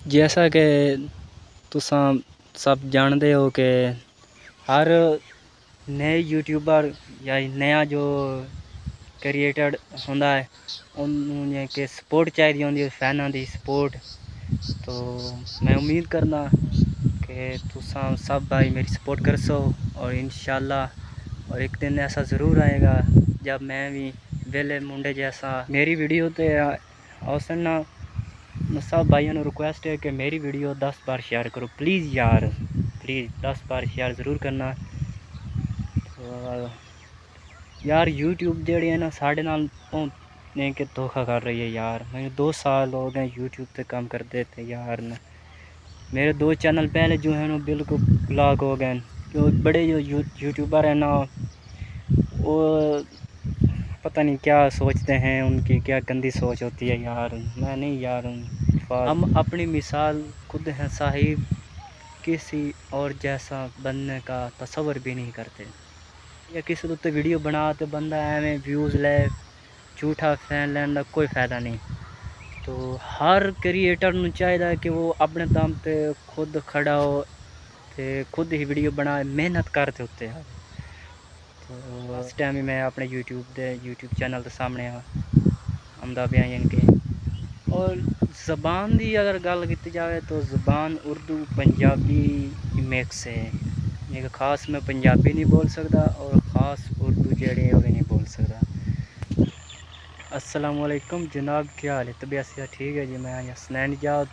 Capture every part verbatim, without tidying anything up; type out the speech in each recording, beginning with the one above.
जैसा कि तुसा सब जानते हो कि हर नए यूट्यूबर या नया जो क्रिएटर होंदा है उन्हें के सपोर्ट चाहिए होंदी है, फैनां दी सपोर्ट। तो मैं उम्मीद करना कि तुसा सब भाई मेरी सपोर्ट कर सो और इंशाल्लाह और एक दिन ऐसा ज़रूर आएगा जब मैं भी वेले मुंडे जैसा मेरी वीडियो ते औसना। सब भाइयों ने रिक्वेस्ट है कि मेरी वीडियो दस बार शेयर करो प्लीज़ यार, प्लीज़ दस बार शेयर ज़रूर करना। तो यार यूट्यूब जेड़ी है ना साढ़े नाल पहुँचने के धोखा कर रही है यार। मैंने दो साल हो गए यूट्यूब पे काम करते थे यार न। मेरे दो चैनल पहले जो है ना बिल्कुल ब्लॉक हो गए। जो बड़े जो यूट्यूबर हैं ना वो पता नहीं क्या सोचते हैं, उनकी क्या गंदी सोच होती है यार। मैं नहीं यार, हम अपनी मिसाल खुद हैं साहिब, किसी और जैसा बनने का तसव्वुर भी नहीं करते। या किसी उत्ते वीडियो बना तो बंदा एवं व्यूज़ ले झूठा फैन लैन का कोई फ़ायदा नहीं। तो हर क्रिएटर नूं चाहिए कि वो अपने दम पे खुद खड़ा हो तो खुद ही वीडियो बनाए, मेहनत करते होते हैं। तो इस टाइम ही मैं अपने यूट्यूब दे यूट्यूब चैनल के सामने आमदा पिया इनके। और ज़बान की अगर गल की जाए तो ज़बान उर्दू पंजाबी मिक्स है। एक ख़ास मैं पंजाबी नहीं बोल सकता और ख़ास उर्दू जेह्ड़ी है वो भी नहीं बोल सकता। अस्सलाम वालेकुम जनाब, क्या हाल है? तबीयत से ठीक है जी? मैं हसनैन जाद,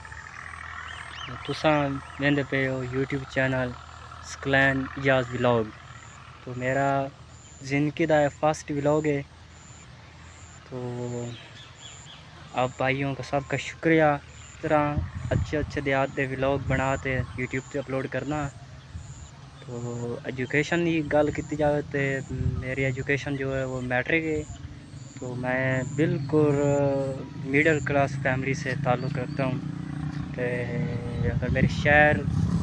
तुसा वेंदे पे हो YouTube channel Saqlain Ijaz vlog. तो मेरा ज़िंदगी का फर्स्ट व्लॉग है। तो आप भाइयों का सबका शुक्रिया। इस तरह अच्छे अच्छे देहात दे व्लॉग बनाते यूट्यूब पे अपलोड करना। तो एजुकेशन की गल की जाए तो मेरी एजुकेशन जो है वो मैट्रिक है। तो मैं बिल्कुल मिडिल क्लास फैमिली से ताल्लुक़ रखता हूँ। तो अगर मेरे शहर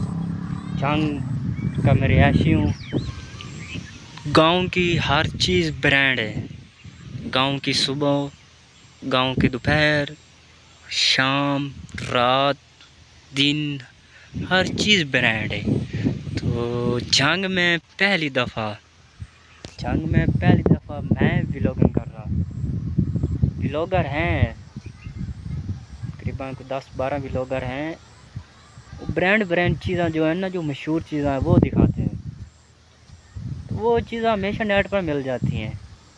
जंग का मैं रिहायशी हूँ। गांव की हर चीज़ ब्रांड है। गांव की सुबह, गांव की दोपहर, शाम, रात, दिन, हर चीज़ ब्रांड है। तो जंग में पहली दफ़ा जंग में पहली दफ़ा मैं व्लॉगिंग कर रहा। व्लॉगर हैं तकरीबन को दस बारह व्लॉगर हैं। ब्रांड ब्रांड चीज़ें जो है ना, जो मशहूर चीज़ें हैं वो दिखाते हैं। तो वो चीज़ें हमेशा नेट पर मिल जाती हैं।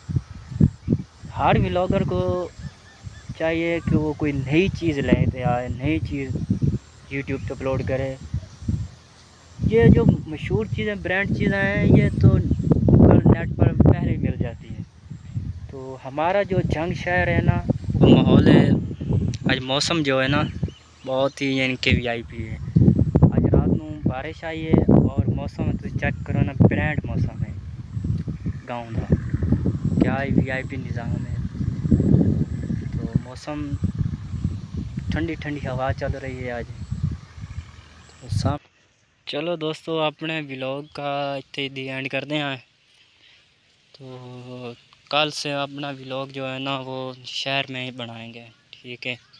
हर व्लॉगर को चाहिए कि वो कोई नई चीज़ लेते आए, नई चीज़ यूट्यूब पे अपलोड करे। ये जो मशहूर चीज़ें ब्रांड चीज़ें हैं ये तो गूगल नेट पर पहले ही मिल जाती है। तो हमारा जो जंग शहर है ना वो माहौल है। आज मौसम जो है ना बहुत ही यानी कि वी आई पी है। आज रात को बारिश आई है और मौसम तो चेक करो ना, ब्रांड मौसम है गाँव का। क्या ही वी आई पी निज़ाम है। तो मौसम ठंडी ठंडी हवा चल रही है आज। तो सब चलो दोस्तों अपने व्लॉग का इतने दी एंड करते हैं। तो कल से अपना व्लॉग जो है ना वो शहर में ही बनाएंगे, ठीक है।